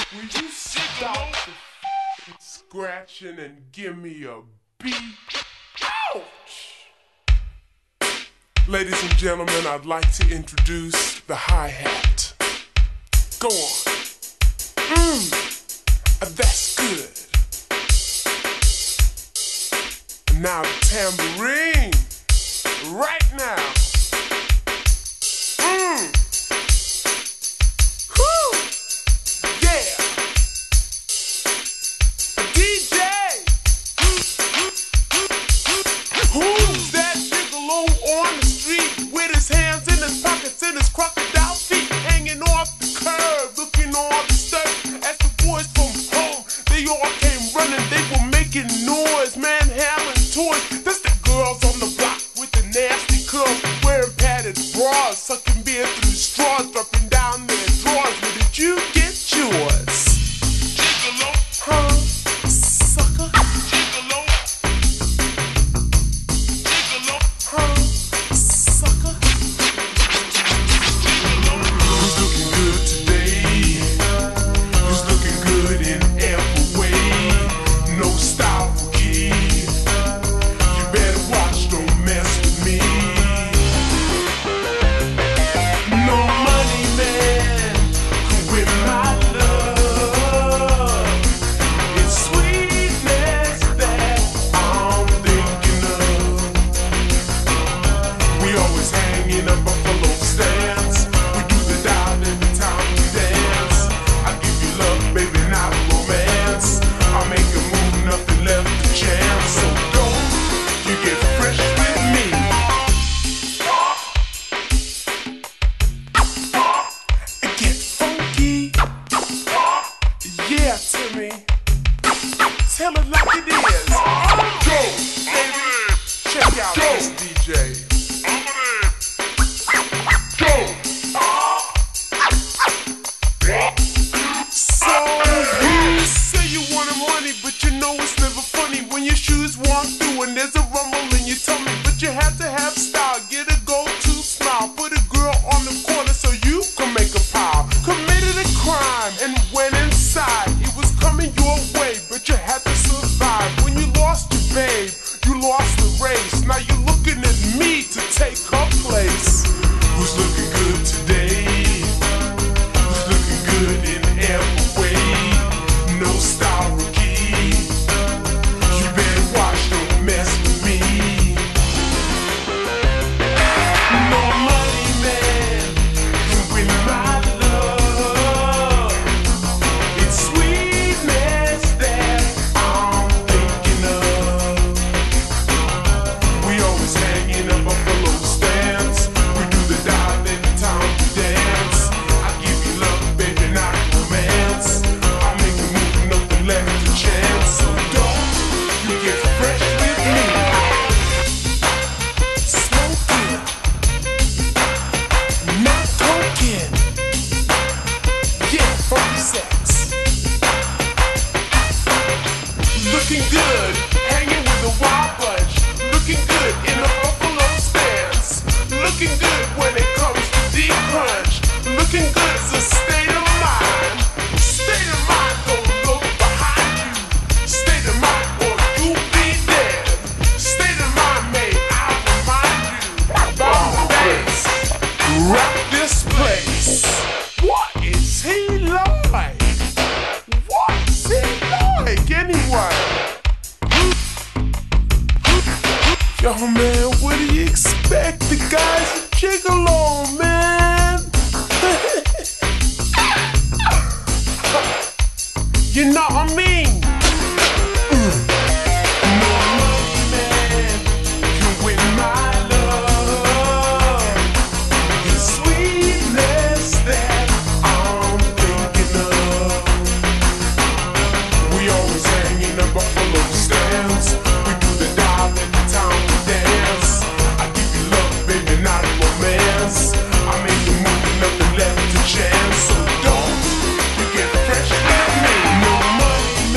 Will you stop the scratching and give me a beat? Ouch! Ladies and gentlemen, I'd like to introduce the hi-hat. Go on. That's good. Now the tambourine. Right now. Whew. Yeah. DJ. Who's that gigolo on the street with his hands in his pockets and his crocodile feet hanging off the curb, looking all disturbed as the boys from home, they all came running, they were making noise, manhandling toys. That's the girls on the block with the nasty curls, wearing padded bras, sucking beer through straws, dropping down their drawers. Where did you get yours? Gigolo, huh? Sucker. Gigolo. Gigolo, huh? Sucker. Gigolo. Who's looking good today? Who's looking good in every way? No style key. You better watch, don't mess with me. No money man can win my love. It's sweetness that I'm thinking of. We always hanging up buffalo stands. We do the dial every time we dance. I give you love, baby, not romance. I make a move, nothing left to chance. So don't you get fresh with me. Get funky. Yeah, Timmy. Tell it like it is. Go, baby. Check out this DJ. Go. So you say you wanted money, but you know it's never funny when your shoes walk through and there's a rumble in your tummy. But you have to have style, get a go-to smile, put a girl on the corner so you can make a pile. Committed a crime and went inside. It was coming your way, but you had to survive. When you lost your babe, you lost the race. Now you're looking at me to take her place. Who's looking good today? Who's looking good in every way? No style rookie. You better watch, don't mess with me. No money man can win my love. It's sweetness that I'm thinking of. We always hanging up buffalo stands. We do the dial every time we dance. I give you love, baby, not romance. I make a move, nothing left to chance. So don't you get fresh with me. Smoking, not coking. Yeah, funky sex. Looking good, hanging with a wild bunch. Looking good in the buffalo stance. Looking good when it comes to deep crunch. Looking good is a state of mind. State of mind, don't look behind you. State of mind or you be dead. State of mind, may I remind you. Bomb bass, rock this place. What is he like? What's he like anyway? Yo, man, what do you expect? The guy's a gigolo, man. You know what I mean? No money man can win my love. It's sweetness that I'm thinking of. We always hanging up buffalo stands. We do the dial every time we dance. I give you love, baby, not romance. I make a move, nothing left to chance. So don't you get fresh with me. No money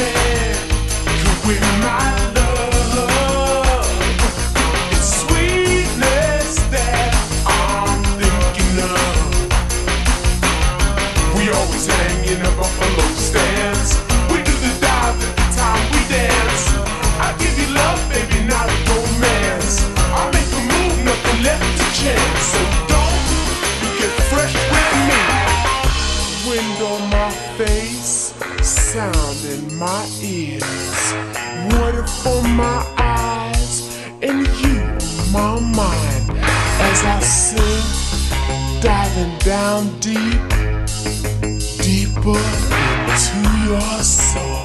always hang in a buffalo stance. We do the dive every time we dance. I give you love, baby, not romance. I make a move, nothing left to chance. So don't get fresh with me. Wind on my face, sound in my ears, water for my eyes, and you on my mind. As I sing, diving down deep, deeper into your soul.